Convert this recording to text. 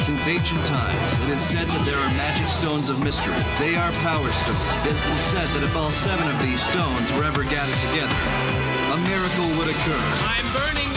Since ancient times, it is said that there are magic stones of mystery. They are power stones. It's been said that if all 7 of these stones were ever gathered together, a miracle would occur. I'm burning